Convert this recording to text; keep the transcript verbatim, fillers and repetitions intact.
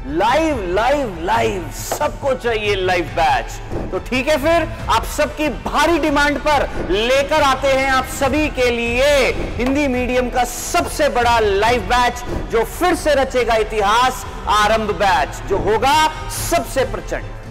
Live live live, सबको चाहिए live batch. तो ठीक है, फिर आप सबकी भारी डिमांड पर लेकर आते हैं आप सभी के लिए हिंदी मीडियम का सबसे बड़ा लाइव बैच, जो फिर से रचेगा इतिहास, आरंभ बैच, जो होगा सबसे प्रचंड।